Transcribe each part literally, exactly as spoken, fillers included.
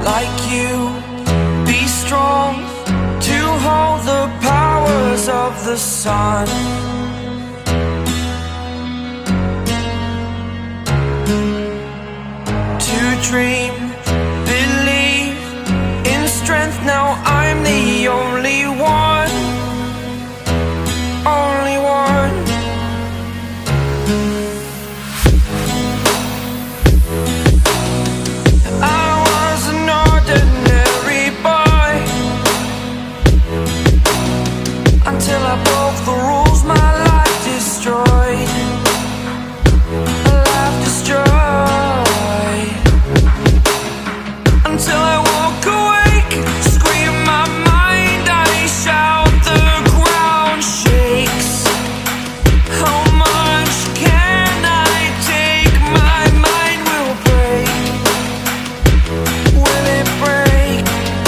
like you, be strong to hold the powers of the sun. To dream, believe in strength, now I'm the only one, only one. I was an ordinary boy until I broke the rules, my life destroyed, a life destroyed. Until I walk awake, scream my mind, I shout, the ground shakes. How much can I take? My mind will break. Will it break?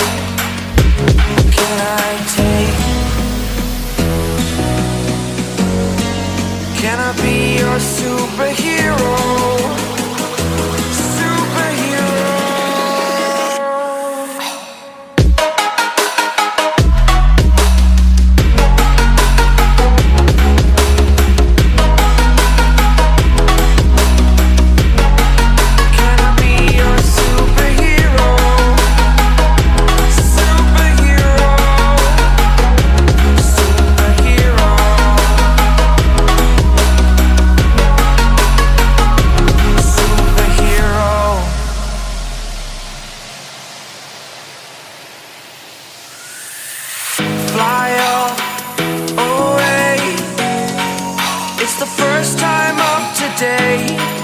Can I take? Can I be your superhero? Fly away. It's the first time of today.